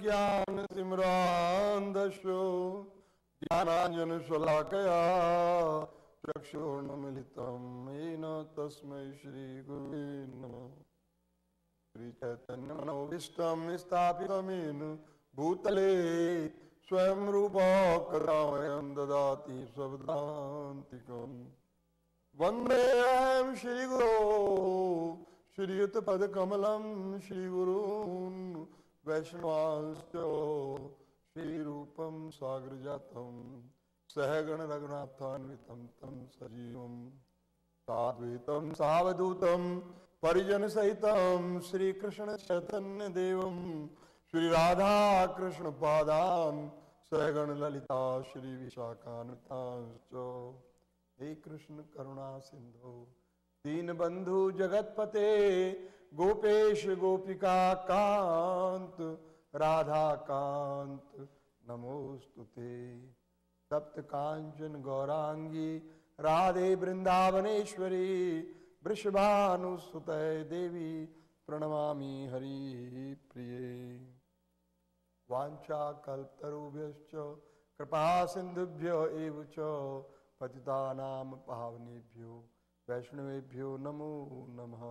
ज्ञान तिमिरान्धस्य ज्ञानाञ्जनशलाकया चक्षुर्न्मीलितं येन तस्मै श्रीगुरुवे नमः। श्रीचैतन्यमनोभीष्टं स्थापितं येन भूतले स्वयं रूपा कदा वयं ददाति स्वपदान्तिकम्। वन्देऽहं श्रीगुरो श्रीयुतपदकमलं श्रीगुरून् वैष्णवांश्च श्रीरूपं साग्रजातं सहगण रघुनाथान्वितं तं सजीवं साद्वैतं सावधूतं परिजनसहितं श्रीकृष्ण चैतन्य देवं श्री राधा कृष्ण पादान् सहगण ललिता श्री विशाखान्वितांश्च। हे कृष्ण करुणा सिंधु दीनबंधु जगतपते गोपेश गोपिका कांत राधा कांत नमोस्तुते। सप्त कांचन गौरांगी राधे वृंदावनेश्वरी वृषभानुसुते देवी प्रणमामि हरि प्रिये। वाञ्छा कल्पतरुभ्यश्च कृपा सिन्धुभ्यो एव च पतितानां पावनेभ्यो वैष्णवेभ्यो नमो नमः।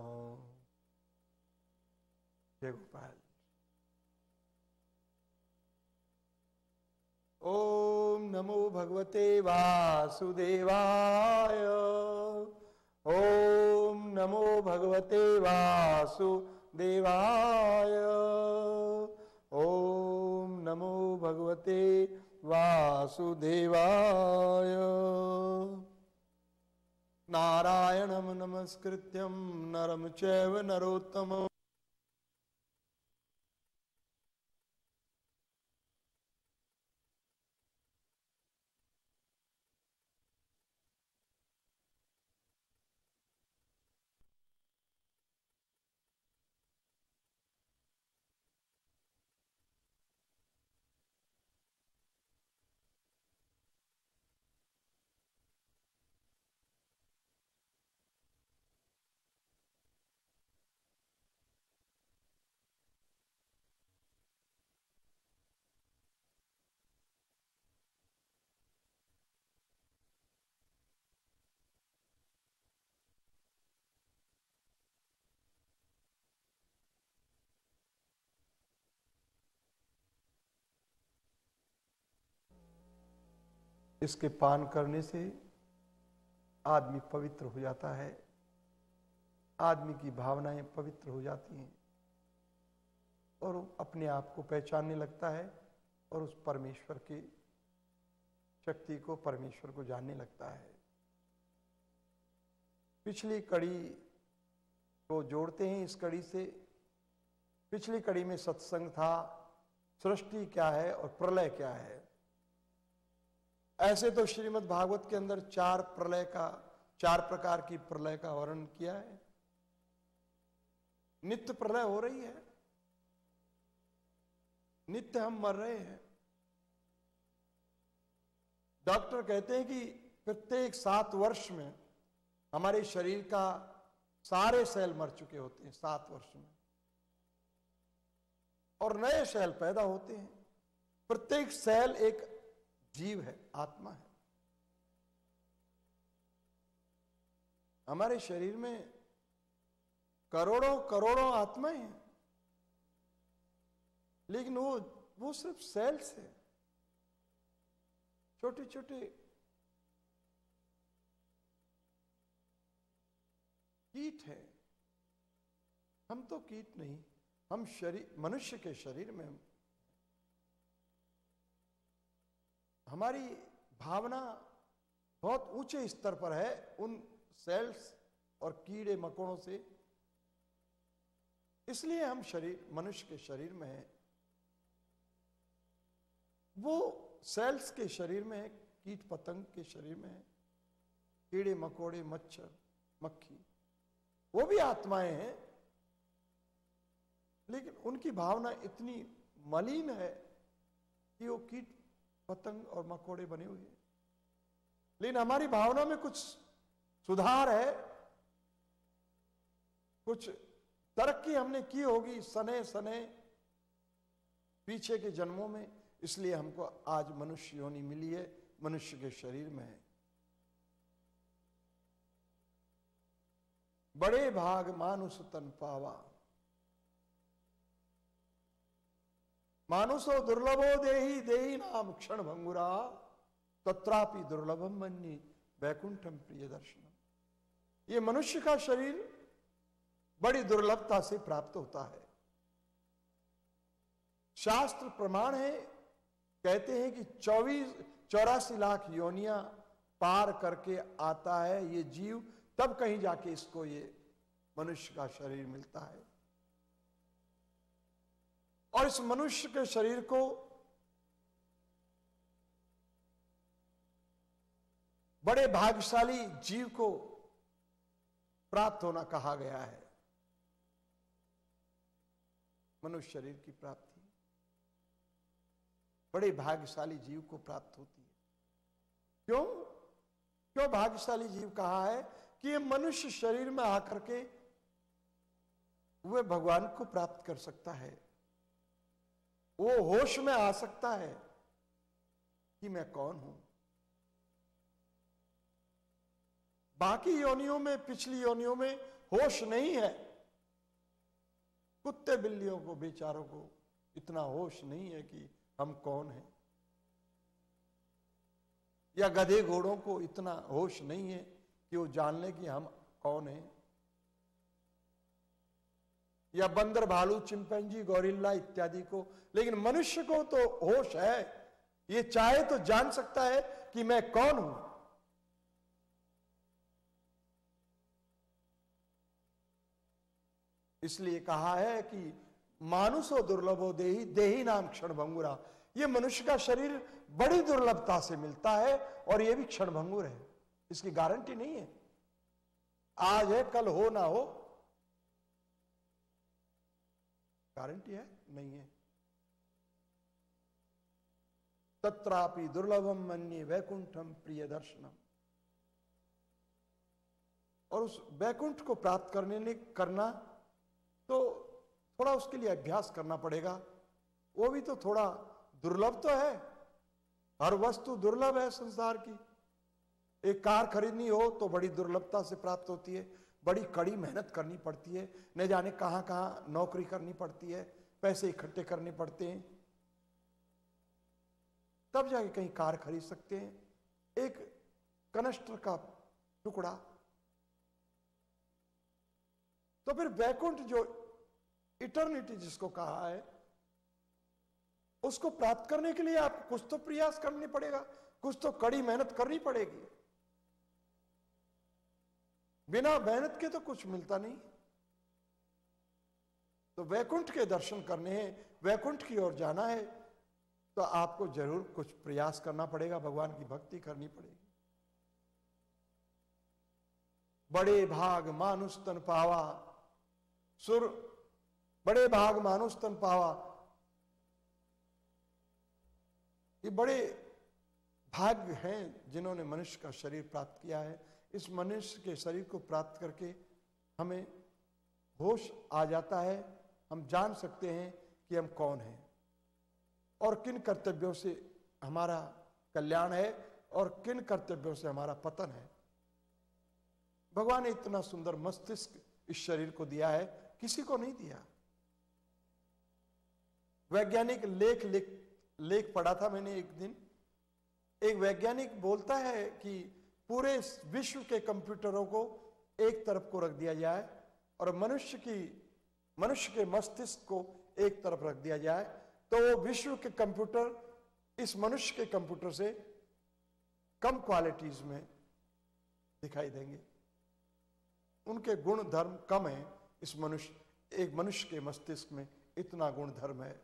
जय गोपाल। ओम नमो भगवते वासुदेवाय। ओम नमो भगवते वासुदेवाय। ओम नमो भगवते वासुदेवाय। नारायणं नमस्कृत्यं नरं चैव नरोत्तमम् इसके पान करने से आदमी पवित्र हो जाता है, आदमी की भावनाएं पवित्र हो जाती हैं और अपने आप को पहचानने लगता है और उस परमेश्वर की शक्ति को, परमेश्वर को जानने लगता है। पिछली कड़ी को जोड़ते हैं इस कड़ी से। पिछली कड़ी में सत्संग था, सृष्टि क्या है और प्रलय क्या है। ऐसे तो श्रीमद् भागवत के अंदर चार प्रकार की प्रलय का वर्णन किया है। नित्य प्रलय हो रही है, नित्य हम मर रहे हैं। डॉक्टर कहते हैं कि प्रत्येक 7 वर्ष में हमारे शरीर का सारे सेल मर चुके होते हैं 7 वर्ष में, और नए सेल पैदा होते हैं। प्रत्येक सेल एक जीव है, आत्मा है। हमारे शरीर में करोड़ों करोड़ों आत्माएं हैं, लेकिन वो सिर्फ सेल्स है, छोटे छोटे कीट है। हम तो कीट नहीं, हम शरीर, मनुष्य के शरीर में हमारी भावना बहुत ऊंचे स्तर पर है उन सेल्स और कीड़े मकोड़ों से। इसलिए हम शरीर, मनुष्य के शरीर में है। वो सेल्स के शरीर में है, कीट पतंग के शरीर में है, कीड़े मकोड़े, मच्छर, मक्खी, वो भी आत्माएं हैं, लेकिन उनकी भावना इतनी मलिन है कि वो कीट पतंग और मकोड़े बने हुए हैं। लेकिन हमारी भावना में कुछ सुधार है, कुछ तरक्की हमने की होगी सने सने, पीछे के जन्मों में, इसलिए हमको आज मनुष्य योनि मिली है, मनुष्य के शरीर में है। बड़े भाग मानुष तन पावा, मानुषो दुर्लभो देही देही नाम क्षण भंगुरा, तत्रापि दुर्लभम मन्ये वैकुंठम प्रिय दर्शनम। ये मनुष्य का शरीर बड़ी दुर्लभता से प्राप्त होता है। शास्त्र प्रमाण है, कहते हैं कि 84 लाख योनियां पार करके आता है ये जीव, तब कहीं जाके इसको ये मनुष्य का शरीर मिलता है। और इस मनुष्य के शरीर को बड़े भाग्यशाली जीव को प्राप्त होना कहा गया है। मनुष्य शरीर की प्राप्ति बड़े भाग्यशाली जीव को प्राप्त होती है। क्यों क्यों भाग्यशाली जीव कहा है? कि ये मनुष्य शरीर में आकर के वह भगवान को प्राप्त कर सकता है, वो होश में आ सकता है कि मैं कौन हूं। बाकी योनियों में, पिछली योनियों में होश नहीं है। कुत्ते बिल्लियों को, बेचारों को इतना होश नहीं है कि हम कौन हैं, या गधे घोड़ों को इतना होश नहीं है कि वो जान ले कि हम कौन हैं, या बंदर, भालू, चिंपैंजी, गोरिल्ला इत्यादि को। लेकिन मनुष्य को तो होश है, ये चाहे तो जान सकता है कि मैं कौन हूं। इसलिए कहा है कि मानुषो दुर्लभो देही देही नाम क्षण भंगुरा। ये मनुष्य का शरीर बड़ी दुर्लभता से मिलता है और ये भी क्षण भंगुर है, इसकी गारंटी नहीं है। आज है, कल हो ना हो, गारंटी है नहीं है। तत्रापि दुर्लभम मन्ये वैकुंठम प्रिय दर्शनम। और उस वैकुंठ को प्राप्त करना तो थोड़ा उसके लिए अभ्यास करना पड़ेगा। वो भी तो थोड़ा दुर्लभ तो है, हर वस्तु दुर्लभ है संसार की। एक कार खरीदनी हो तो बड़ी दुर्लभता से प्राप्त होती है, बड़ी कड़ी मेहनत करनी पड़ती है, न जाने कहां कहां नौकरी करनी पड़ती है, पैसे इकट्ठे करने पड़ते हैं, तब जाके कहीं कार खरीद सकते हैं। एक कनस्टर का टुकड़ा। तो फिर वैकुंठ जो इटर्निटी जिसको कहा है, उसको प्राप्त करने के लिए आपको कुछ तो प्रयास करनी पड़ेगा, कुछ तो कड़ी मेहनत करनी पड़ेगी। बिना मेहनत के तो कुछ मिलता नहीं। तो वैकुंठ के दर्शन करने हैं, वैकुंठ की ओर जाना है, तो आपको जरूर कुछ प्रयास करना पड़ेगा, भगवान की भक्ति करनी पड़ेगी। बड़े भाग मानुष तन पावा, सुर बड़े भाग मानुष तन पावा। ये बड़े भाग्य हैं जिन्होंने मनुष्य का शरीर प्राप्त किया है। इस मनुष्य के शरीर को प्राप्त करके हमें होश आ जाता है, हम जान सकते हैं कि हम कौन हैं और किन कर्तव्यों से हमारा कल्याण है और किन कर्तव्यों से हमारा पतन है। भगवान ने इतना सुंदर मस्तिष्क इस शरीर को दिया है, किसी को नहीं दिया। वैज्ञानिक लेख पढ़ा था मैंने एक दिन। एक वैज्ञानिक बोलता है कि पूरे विश्व के कंप्यूटरों को एक तरफ को रख दिया जाए और मनुष्य के मस्तिष्क को एक तरफ रख दिया जाए, तो वो विश्व के कंप्यूटर इस मनुष्य के कंप्यूटर से कम क्वालिटीज में दिखाई देंगे। उनके गुण धर्म कम है। एक मनुष्य के मस्तिष्क में इतना गुण धर्म है।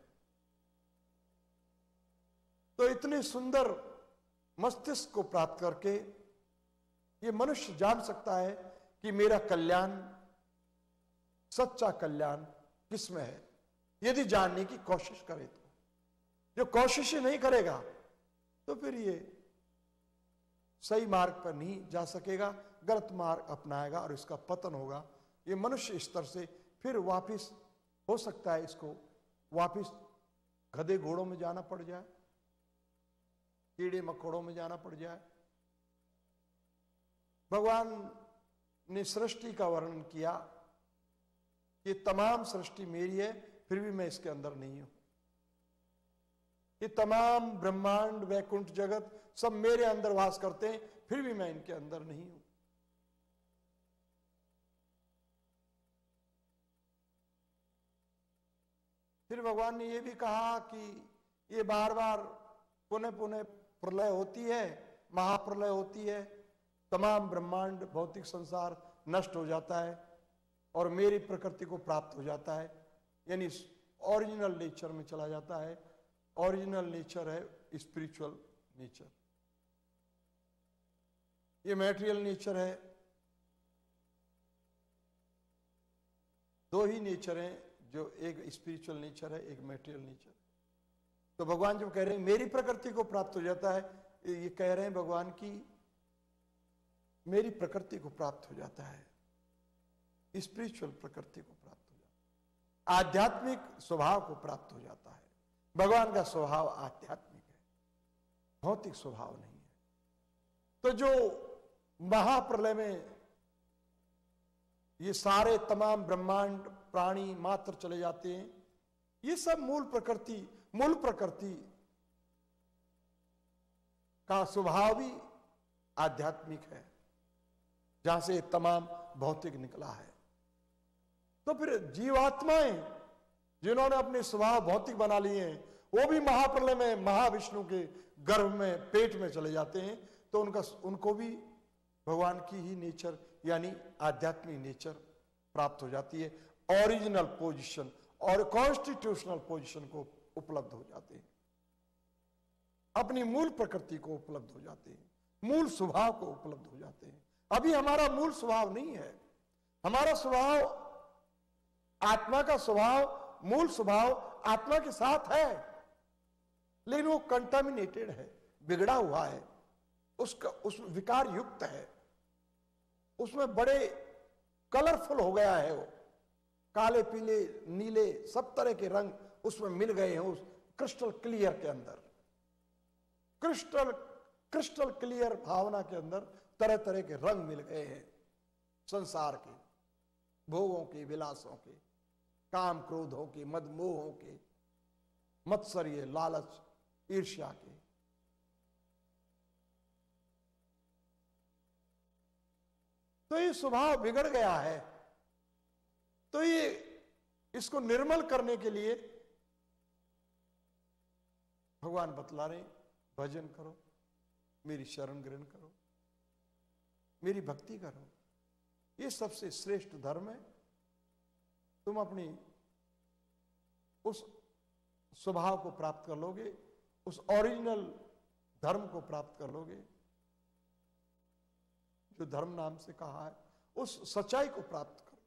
तो इतने सुंदर मस्तिष्क को प्राप्त करके ये मनुष्य जान सकता है कि मेरा कल्याण, सच्चा कल्याण किसमें है, यदि जानने की कोशिश करे तो। जो कोशिश ही नहीं करेगा तो फिर ये सही मार्ग पर नहीं जा सकेगा, गलत मार्ग अपनाएगा और इसका पतन होगा। ये मनुष्य स्तर से फिर वापिस हो सकता है, इसको वापिस गधे घोड़ों में जाना पड़ जाए, कीड़े मकोड़ों में जाना पड़ जाए। भगवान ने सृष्टि का वर्णन किया कि तमाम सृष्टि मेरी है, फिर भी मैं इसके अंदर नहीं हूं। ये तमाम ब्रह्मांड, वैकुंठ जगत सब मेरे अंदर वास करते हैं, फिर भी मैं इनके अंदर नहीं हूं। फिर भगवान ने यह भी कहा कि ये बार बार पुनः पुनः प्रलय होती है, महाप्रलय होती है, तमाम ब्रह्मांड भौतिक संसार नष्ट हो जाता है और मेरी प्रकृति को प्राप्त हो जाता है, यानी ओरिजिनल नेचर में चला जाता है। ओरिजिनल नेचर है स्पिरिचुअल नेचर। ये मैटेरियल नेचर है। दो ही नेचर हैं, जो एक स्पिरिचुअल नेचर है, एक मैटेरियल नेचर। तो भगवान जब कह रहे हैं मेरी प्रकृति को प्राप्त हो जाता है, ये कह रहे हैं भगवान की मेरी प्रकृति को प्राप्त हो जाता है, स्पिरिचुअल प्रकृति को प्राप्त हो जाता है, आध्यात्मिक स्वभाव को प्राप्त हो जाता है। भगवान का स्वभाव आध्यात्मिक है, भौतिक स्वभाव नहीं है। तो जो महाप्रलय में ये सारे तमाम ब्रह्मांड प्राणी मात्र चले जाते हैं, ये सब मूल प्रकृति का स्वभाव भी आध्यात्मिक है, जहां से तमाम भौतिक निकला है। तो फिर जीवात्माएं जिन्होंने अपने स्वभाव भौतिक बना लिए हैं, वो भी महाप्रलय में महाविष्णु के गर्भ में, पेट में चले जाते हैं। तो उनको भी भगवान की ही नेचर यानी आध्यात्मिक नेचर प्राप्त हो जाती है, ओरिजिनल पोजीशन और कॉन्स्टिट्यूशनल पोजीशन को उपलब्ध हो जाते हैं, अपनी मूल प्रकृति को उपलब्ध हो जाते हैं, मूल स्वभाव को उपलब्ध हो जाते हैं। अभी हमारा मूल स्वभाव नहीं है। हमारा स्वभाव, आत्मा का स्वभाव, मूल स्वभाव आत्मा के साथ है, लेकिन वो कंटामिनेटेड है, बिगड़ा हुआ है, उस विकार युक्त है, उसमें बड़े कलरफुल हो गया है। वो काले पीले नीले सब तरह के रंग उसमें मिल गए हैं। उस क्रिस्टल क्लियर के अंदर, क्रिस्टल क्लियर भावना के अंदर तरह तरह के रंग मिल गए हैं, संसार के, भोगों के, विलासों के, काम क्रोधों के, मदमोहों के, मत्सर्य, लालच, ईर्ष्या के। तो ये स्वभाव बिगड़ गया है। तो ये इसको निर्मल करने के लिए भगवान बतला रहे, भजन करो, मेरी शरण ग्रहण करो, मेरी भक्ति करो, ये सबसे श्रेष्ठ धर्म है। तुम अपनी उस स्वभाव को प्राप्त कर लोगे, उस ओरिजिनल धर्म को प्राप्त कर लोगे, जो धर्म नाम से कहा है, उस सच्चाई को प्राप्त कर लो।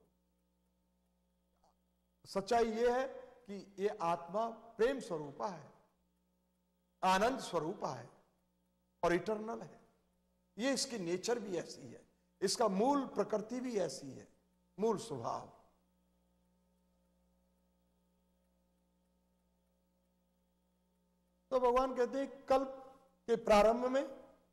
सच्चाई यह है कि ये आत्मा प्रेम स्वरूपा है, आनंद स्वरूपा है और इटर्नल है। ये इसकी नेचर भी ऐसी है, इसका मूल प्रकृति भी ऐसी है, मूल स्वभाव। तो भगवान कहते हैं कल्प के प्रारंभ में,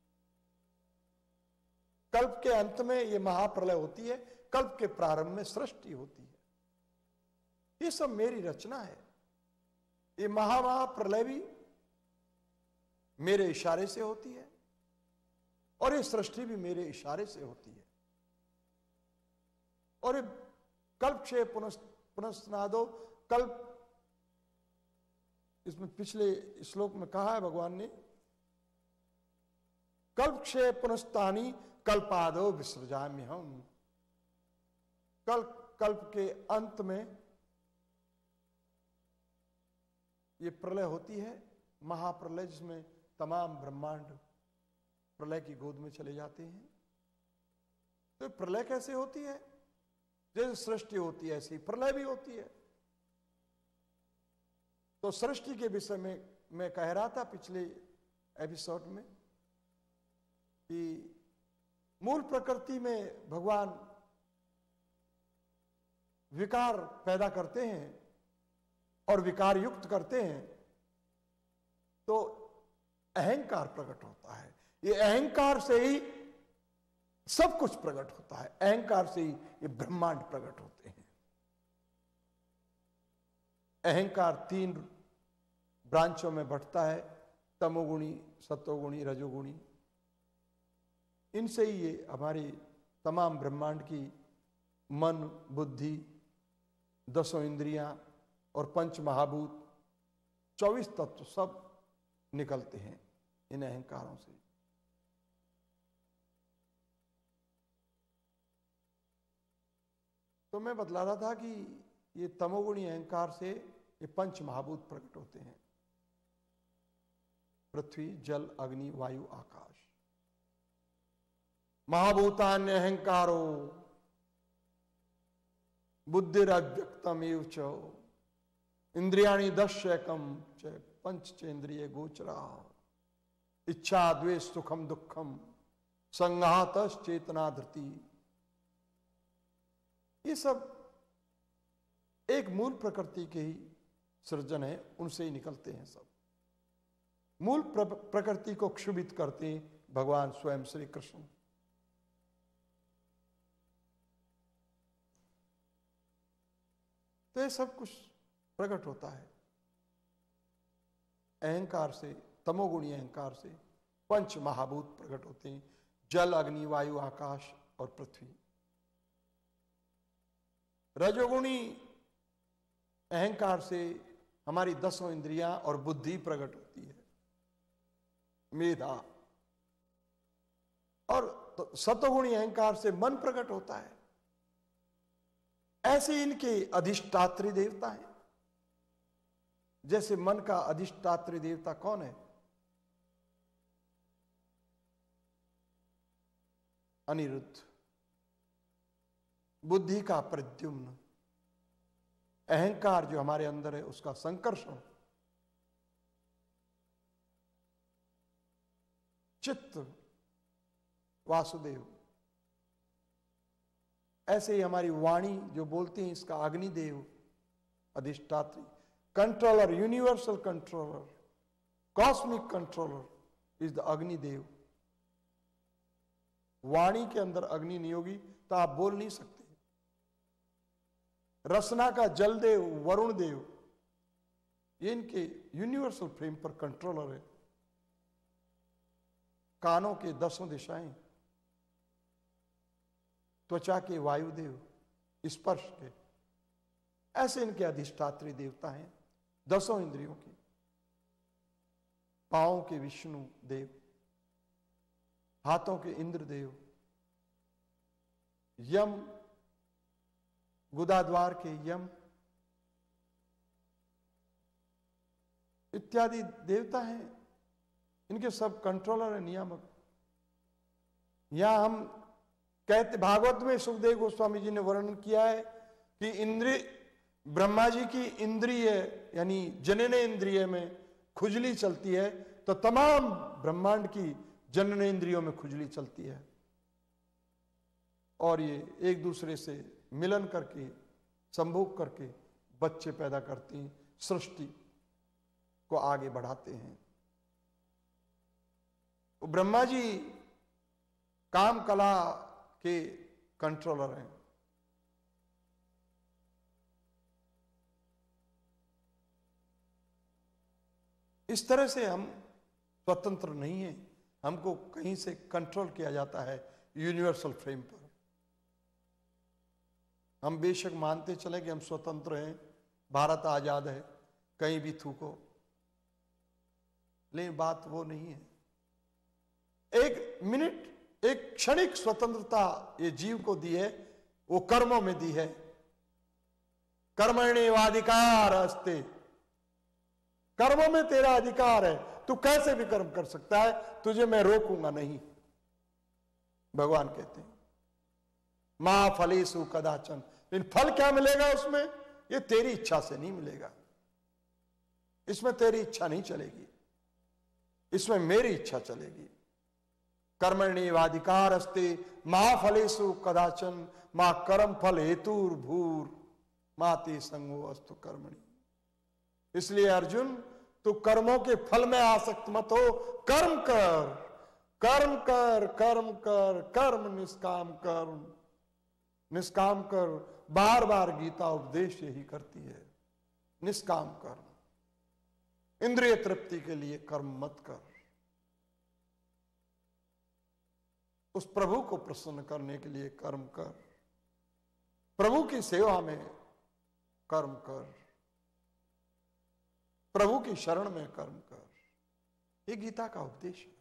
कल्प के अंत में ये महाप्रलय होती है, कल्प के प्रारंभ में सृष्टि होती है। ये सब मेरी रचना है। ये महाप्रलय भी मेरे इशारे से होती है और ये सृष्टि भी मेरे इशारे से होती है। और ये कल्प क्षय पुनस्नादो, कल्प, इसमें पिछले श्लोक में कहा है भगवान ने, कल्प क्षय पुनस्तानी कल्पादो विसृजामि हम। कल्प के अंत में ये प्रलय होती है, महाप्रलय, जिसमें तमाम ब्रह्मांड प्रलय की गोद में चले जाते हैं। तो प्रलय कैसे होती है? जैसे सृष्टि होती है ऐसी प्रलय भी होती है। तो सृष्टि के विषय में मैं कह रहा था पिछले एपिसोड में कि मूल प्रकृति में भगवान विकार पैदा करते हैं और विकार युक्त करते हैं, तो अहंकार प्रकट होता है। ये अहंकार से ही सब कुछ प्रकट होता है, अहंकार से ही ये ब्रह्मांड प्रकट होते हैं। अहंकार 3 ब्रांचों में बढ़ता है, तमोगुणी, सतोगुणी, रजोगुणी। इनसे ही ये हमारी तमाम ब्रह्मांड की मन, बुद्धि, 10 इंद्रियां और 5 महाभूत, 24 तत्व सब निकलते हैं इन अहंकारों से। तो मैं बतला रहा था कि ये तमोगुणी अहंकार से ये 5 महाभूत प्रकट होते हैं, पृथ्वी, जल, अग्नि, वायु, आकाश। महाभूतान्य अहंकारो बुद्धिरव्यक्तम एव च इंद्रियाणि 10 एकम च पंचेन्द्रिय गोचरा इच्छा द्वेष सुखम दुखम संघात चेतना धृति। ये सब एक मूल प्रकृति के ही सृजन है, उनसे ही निकलते हैं सब। मूल प्रकृति को क्षुभित करते हैं भगवान स्वयं श्री कृष्ण। तो ये सब कुछ प्रकट होता है अहंकार से, तमोगुणी अहंकार से 5 महाभूत प्रकट होते हैं, जल, अग्नि, वायु, आकाश और पृथ्वी। रजोगुणी अहंकार से हमारी 10 इंद्रियां और बुद्धि प्रकट होती है, मेधा। और सतोगुणी अहंकार से मन प्रकट होता है। ऐसे इनके अधिष्ठात्री देवता हैं। जैसे मन का अधिष्ठात्री देवता कौन है? अनिरुद्ध। बुद्धि का प्रद्युम्न। अहंकार जो हमारे अंदर है उसका संकर्षण चित्त वासुदेव। ऐसे ही हमारी वाणी जो बोलती है इसका अग्निदेव अधिष्ठात्री। Controller, universal controller, cosmic controller is the Agnidev. वाणी के अंदर अग्नि नहीं होगी तो आप बोल नहीं सकते। रसना का जलदेव वरुण देव, ये इनके यूनिवर्सल फ्रेम पर कंट्रोलर है। कानों के 10 दिशाएं, त्वचा के वायुदेव, स्पर्श के, ऐसे इनके अधिष्ठात्री देवता हैं। 10 इंद्रियों की। पांवों के विष्णु देव, हाथों के इंद्र देव, यम गुदाद्वार के यम इत्यादि देवता हैं। इनके सब कंट्रोलर है, नियामक। यहां हम कहते, भागवत में सुखदेव गोस्वामी जी ने वर्णन किया है कि इंद्रिय, ब्रह्मा जी की इंद्रिय यानी जनन इंद्रिय में खुजली चलती है तो तमाम ब्रह्मांड की जनन इंद्रियों में खुजली चलती है और ये एक दूसरे से मिलन करके, संभोग करके बच्चे पैदा करती हैं, सृष्टि को आगे बढ़ाते हैं। तो ब्रह्मा जी काम कला के कंट्रोलर हैं। इस तरह से हम स्वतंत्र नहीं हैं, हमको कहीं से कंट्रोल किया जाता है यूनिवर्सल फ्रेम पर। हम बेशक मानते चले कि हम स्वतंत्र हैं, भारत आजाद है, कहीं भी थूको, लेकिन बात वो नहीं है। एक मिनट, एक क्षणिक स्वतंत्रता ये जीव को दी है, वो कर्मों में दी है। कर्मण्येवाधिकार अस्ते, कर्मों में तेरा अधिकार है, तू कैसे भी कर्म कर सकता है, तुझे मैं रोकूंगा नहीं। भगवान कहते हैं मा फलेषु कदाचन, लेकिन फल क्या मिलेगा उसमें, ये तेरी इच्छा से नहीं मिलेगा। इसमें तेरी इच्छा नहीं चलेगी, इसमें मेरी इच्छा चलेगी। कर्मण्येवाधिकार अस्ते मा फलेषु कदाचन मा कर्म फल हेतुर्भूर माते संगो अस्तु कर्मणि। इसलिए अर्जुन, तो कर्मों के फल में आसक्त मत हो। कर्म कर, कर्म कर, कर्म कर, कर्म निष्काम कर, निष्काम कर। बार बार गीता उपदेश यही करती है, निष्काम कर्म। इंद्रिय तृप्ति के लिए कर्म मत कर, उस प्रभु को प्रसन्न करने के लिए कर्म कर, प्रभु की सेवा में कर्म कर, प्रभु की शरण में कर्म कर। ये गीता का उपदेश है।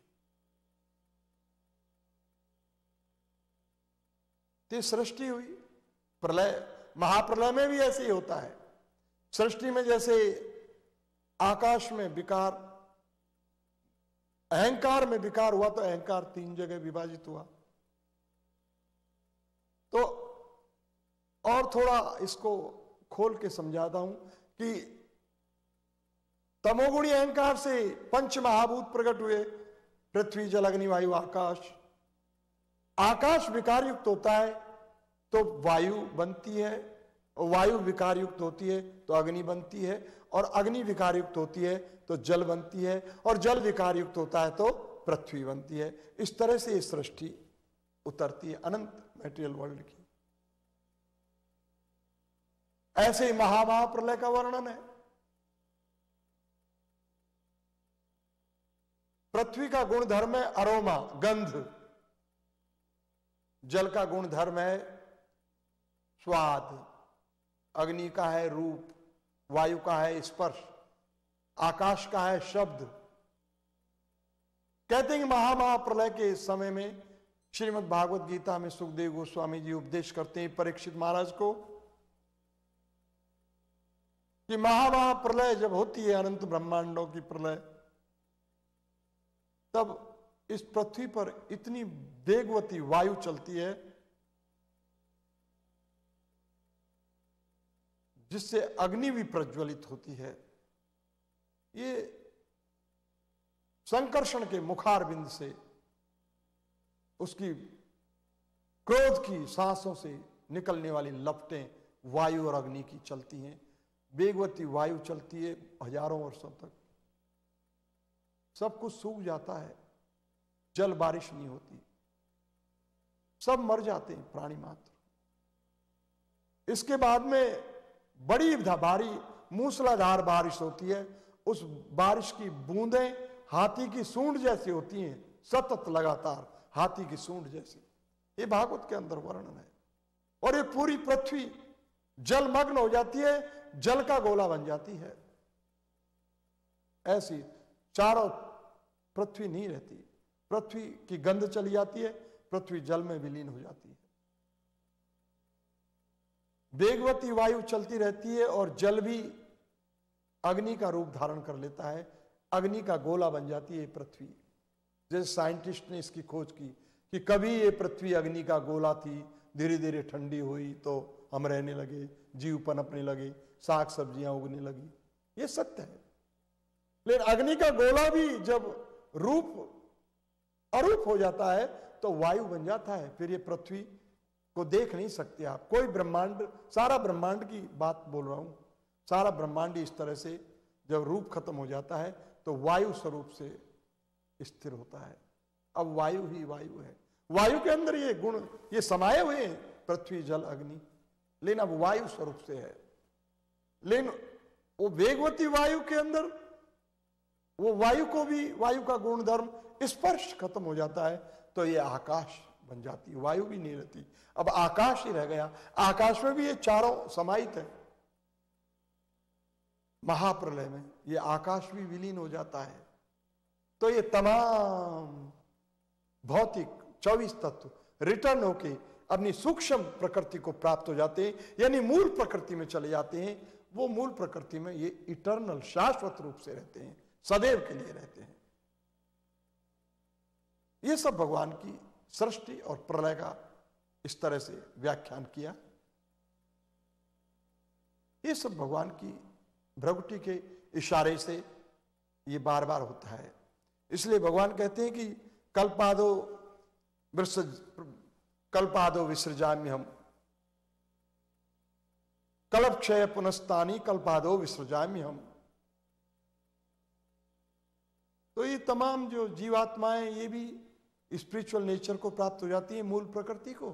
तो सृष्टि हुई, प्रलय, महाप्रलय में भी ऐसे ही होता है। सृष्टि में जैसे आकाश में विकार, अहंकार में विकार हुआ तो अहंकार 3 जगह विभाजित हुआ। तो और थोड़ा इसको खोल के समझाता हूं कि तमोगुणी अहंकार से 5 महाभूत प्रकट हुए, पृथ्वी, जल, अग्नि, वायु, आकाश। आकाश विकार युक्त होता है तो वायु बनती है, और वायु विकार युक्त होती है तो अग्नि बनती है, और अग्नि विकार युक्त होती है तो जल बनती है, और जल विकार युक्त होता है तो पृथ्वी बनती है। इस तरह से ये सृष्टि उतरती है अनंत मटेरियल वर्ल्ड की। ऐसे ही महाप्रलय का वर्णन है। पृथ्वी का गुण धर्म है अरोमा, गंध। जल का गुण धर्म है स्वाद, अग्नि का है रूप, वायु का है स्पर्श, आकाश का है शब्द। कहते हैं कि महाप्रलय के समय में श्रीमद् भागवत गीता में सुखदेव गोस्वामी जी उपदेश करते हैं परीक्षित महाराज को कि महाप्रलय जब होती है, अनंत ब्रह्मांडों की प्रलय, तब इस पृथ्वी पर इतनी वेगवती वायु चलती है जिससे अग्नि भी प्रज्वलित होती है। ये संकर्षण के मुखार बिंद से उसकी क्रोध की सांसों से निकलने वाली लपटें वायु और अग्नि की चलती हैं। वेगवती वायु चलती है हजारों वर्षों तक, सब कुछ सूख जाता है, जल बारिश नहीं होती, सब मर जाते हैं प्राणी मात्र। इसके बाद में बड़ी भारी मूसलाधार बारिश होती है। उस बारिश की बूंदें हाथी की सूंड जैसी होती हैं, सतत लगातार हाथी की सूंड जैसी। ये भागवत के अंदर वर्णन है। और ये पूरी पृथ्वी जलमग्न हो जाती है, जल का गोला बन जाती है। ऐसी चारों पृथ्वी नहीं रहती, पृथ्वी की गंध चली जाती है, पृथ्वी जल में विलीन हो जाती है। वेगवती वायु चलती रहती है और जल भी अग्नि का रूप धारण कर लेता है, अग्नि का गोला बन जाती है पृथ्वी। जैसे साइंटिस्ट ने इसकी खोज की कि कभी ये पृथ्वी अग्नि का गोला थी, धीरे धीरे ठंडी हुई तो हम रहने लगे, जीव पनपने लगे, साग सब्जियां उगने लगी। ये सत्य है। लेकिन अग्नि का गोला भी जब रूप अरूप हो जाता है तो वायु बन जाता है। फिर ये पृथ्वी को देख नहीं सकते आप। कोई ब्रह्मांड, सारा ब्रह्मांड की बात बोल रहा हूं, सारा ब्रह्मांड इस तरह से जब रूप खत्म हो जाता है तो वायु स्वरूप से स्थिर होता है। अब वायु ही वायु है, वायु के अंदर ये गुण ये समाये हुए हैं, पृथ्वी, जल, अग्नि, लेकिन अब वायु स्वरूप से है। लेकिन वो वेगवती वायु के अंदर वो वायु को भी, वायु का गुण धर्म स्पर्श खत्म हो जाता है तो ये आकाश बन जाती है, वायु भी नहीं रहती, अब आकाश ही रह गया। आकाश में भी ये चारों समाहित है। महाप्रलय में ये आकाश भी विलीन हो जाता है। तो ये तमाम भौतिक 24 तत्व रिटर्न होके अपनी सूक्ष्म प्रकृति को प्राप्त हो जाते हैं, यानी मूल प्रकृति में चले जाते हैं। वो मूल प्रकृति में ये इटर्नल, शाश्वत रूप से रहते हैं, सदैव के लिए रहते हैं। ये सब भगवान की सृष्टि और प्रलय का इस तरह से व्याख्यान किया। ये सब भगवान की भ्रगुटी के इशारे से ये बार बार होता है। इसलिए भगवान कहते हैं कि कल्पादो विसृजाम्यहम्, कल्पक्षय पुनस्तानि कल्पादो विसृजाम्यहम्। तमाम जो जीवात्माएं ये भी स्पिरिचुअल नेचर को प्राप्त हो जाती है, मूल प्रकृति को।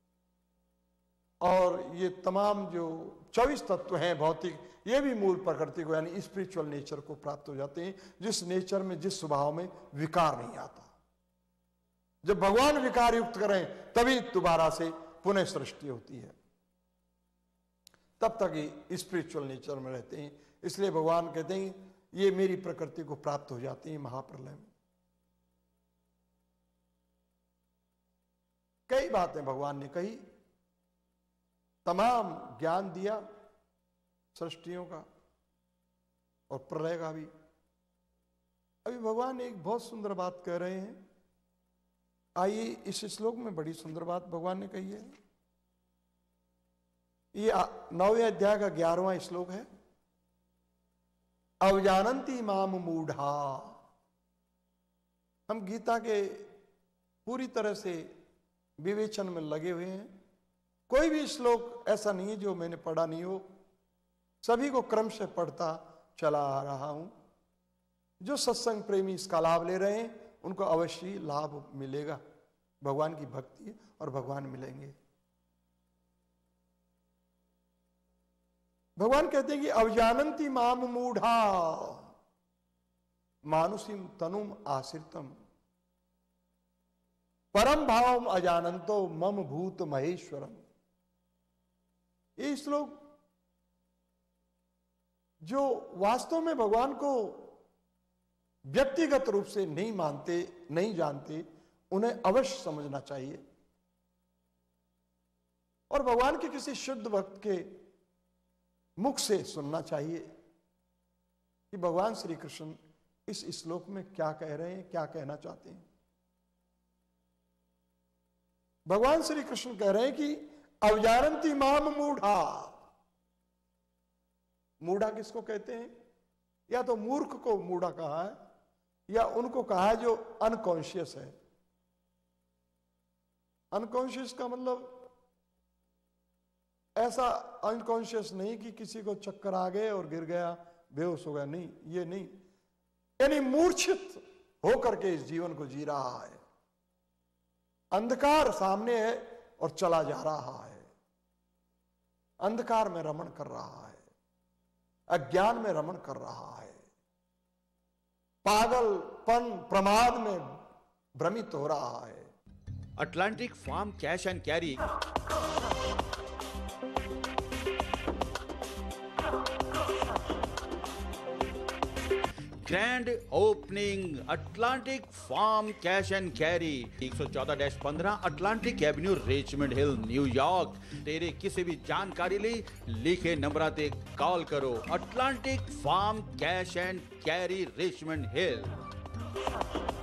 और ये तमाम जो 24 तत्व हैं भौतिक, ये भी मूल प्रकृति को यानी स्पिरिचुअल नेचर को प्राप्त हो जाते हैं, जिस नेचर में, जिस स्वभाव में विकार नहीं आता। जब भगवान विकार युक्त करें तभी दोबारा से पुनः सृष्टि होती है, तब तक ये स्पिरिचुअल नेचर में रहते हैं। इसलिए भगवान कहते हैं ये मेरी प्रकृति को प्राप्त हो जाती है महाप्रलय में। कई बातें भगवान ने कही, तमाम ज्ञान दिया सृष्टियों का और प्रलय का भी। अभी भगवान एक बहुत सुंदर बात कह रहे हैं, आइए इस श्लोक में बड़ी सुंदर बात भगवान ने कही है। ये 9वें अध्याय का 11वां श्लोक है। अवजानन्ति माम मूढ़ा। हम गीता के पूरी तरह से विवेचन में लगे हुए हैं। कोई भी श्लोक ऐसा नहीं है जो मैंने पढ़ा नहीं हो, सभी को क्रम से पढ़ता चला आ रहा हूं। जो सत्संग प्रेमी इसका लाभ ले रहे हैं उनको अवश्य लाभ मिलेगा, भगवान की भक्ति और भगवान मिलेंगे। भगवान कहते हैं कि अवजानन्ति माम मूढ़ा मानुषीम तनुम आश्रितम परम भावम अजानंतो मम भूत महेश्वरम। ये श्लोक जो वास्तव में भगवान को व्यक्तिगत रूप से नहीं मानते, नहीं जानते, उन्हें अवश्य समझना चाहिए और भगवान के किसी शुद्ध भक्त के मुख से सुनना चाहिए कि भगवान श्री कृष्ण इस श्लोक में क्या कह रहे हैं, क्या कहना चाहते हैं। भगवान श्री कृष्ण कह रहे हैं कि अवजानन्ति माम मूढ़ा। मूढ़ा किसको कहते हैं? या तो मूर्ख को मूढ़ा कहा है या उनको कहा है जो अनकॉन्शियस है। अनकॉन्शियस का मतलब ऐसा अनकॉन्शियस नहीं कि किसी को चक्कर आ गए और गिर गया, बेहोश हो गया, नहीं, ये नहीं। यानी मूर्छित होकर के इस जीवन को जी रहा है। अंधकार सामने है और चला जा रहा है, अंधकार में रमण कर रहा है, अज्ञान में रमण कर रहा है, पागलपन प्रमाद में भ्रमित हो रहा है। Atlantic farm cash and carry grand opening Atlantic farm cash and carry 114-15 Atlantic avenue Richmond hill New York. तेरे किसी भी जानकारी ਲਈ लिखे नंबर ਤੇ कॉल करो। Atlantic farm cash and carry Richmond hill.